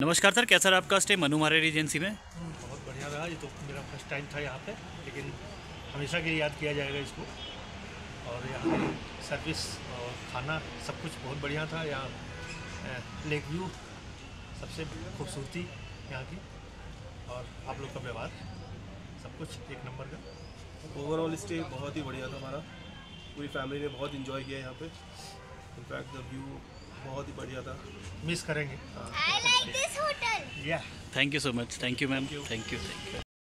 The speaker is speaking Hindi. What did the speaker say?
नमस्कार सर, कैसा रहा आपका स्टे मनु महाराज एजेंसी में? बहुत बढ़िया रहा। ये तो मेरा फर्स्ट टाइम था यहाँ पे, लेकिन हमेशा के लिए याद किया जाएगा इसको। और यहाँ की सर्विस और खाना सब कुछ बहुत बढ़िया था। यहाँ लेक व्यू सबसे खूबसूरती यहाँ की, और आप लोग का व्यवहार सब कुछ एक नंबर का। ओवरऑल स्टे बहुत ही बढ़िया था हमारा। पूरी फैमिली ने बहुत इन्जॉय किया यहाँ पे। इनफैक्ट द व्यू बहुत ही बढ़िया था। मिस करेंगे। I like this hotel. Yeah. Thank you so much. Thank you ma'am. Thank you.